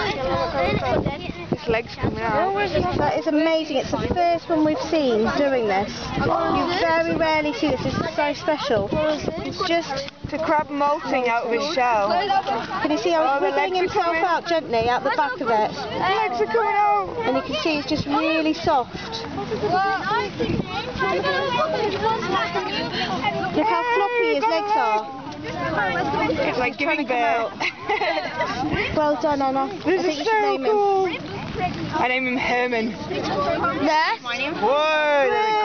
His legs coming out. That is amazing. It's the first one we've seen doing this. You very rarely see this. This is so special. It's just to crab moulting out of his shell. Can you see how he's wiggling himself out gently out the back of it? The legs are coming out. And you can see it's just really soft. Look how floppy his legs are. It's like giving birth. Well done, Anna. This is so cool. I name him Herman. Yes. Whoa.